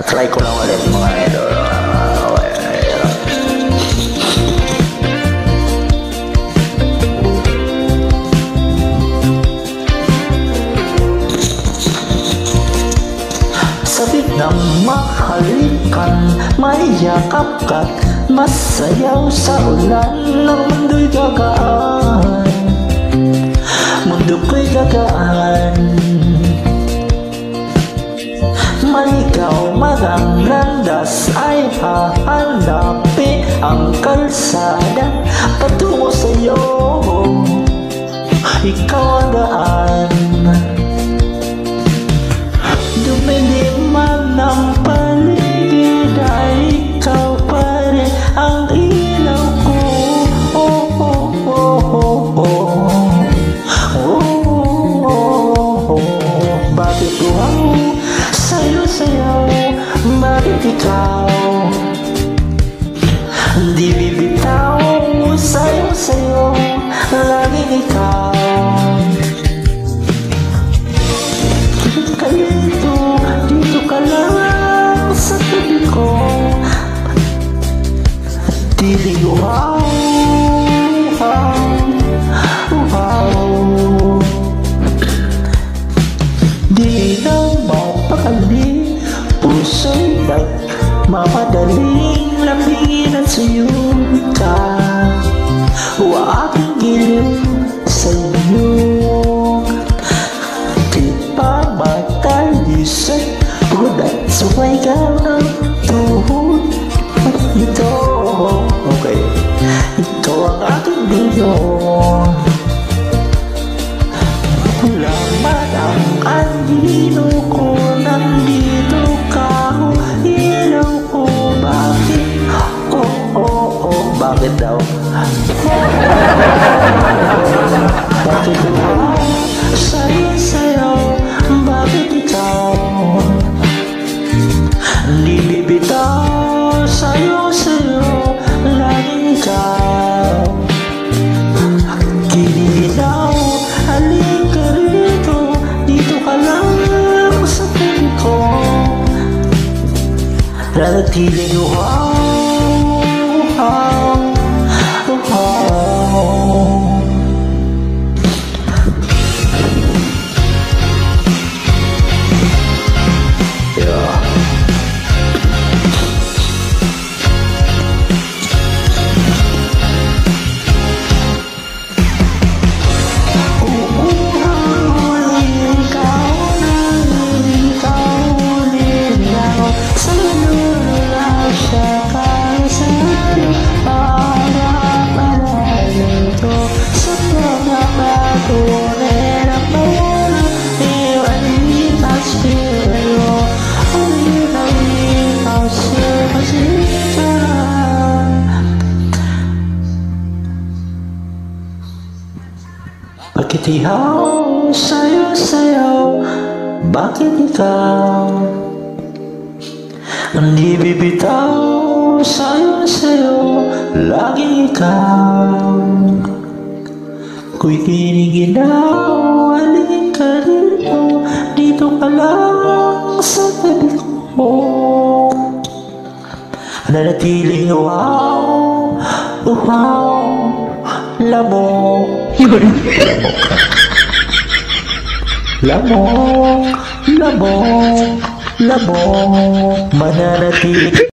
Try ko lang ulit mga idol. Sabik ng mahalikan, may yakap ka't masayaw sa ulan ng mundo'y gagaan. Mundo ko'y gagaan, maligaw maganglandas ay hahanapin ang kalsada patungo sa'yo. Ikaw ang daan, dumidiman ng paligid ay ikaw pa rin ang ilaw ko. Oh, oh, oh, oh, oh. Bakit wow, sayo-sayo, bakit ikaw di bibitaw? Sayo-sayo, laging ikaw. Kaya dito ka lang sa tabi ko. Tili wow, wow, wow. Di na mapakali, puso'y nagmamadaling lambingin at suyod ka. Aking giliw sa'yo, di pa matalisay, pagod at sumay ka ng tuhod. Ito, okay, ito ang aking video. Laman ang anino ko, nandito ka, ilaw ko, bakit? Oh, oh, oh, bakit daw? Bakit ba? Sayo-sayo, bakit ikaw di bibitaw? Sayo-sayo, laging ikaw. Giniginaw, halika rito, dito ka lang sa tabi ko. Nanatiling wow, wow, wow. Bakit ikaw, sayo-sayo, bakit ikaw hindi bibitaw? Sayo-sayo, laging ikaw. Ko'y kiniginaw, halika rito, dito ka lang sa tabi ko. Nanatiling wow, wow, lamok. Lamok, lamok, lamok, mananatiling.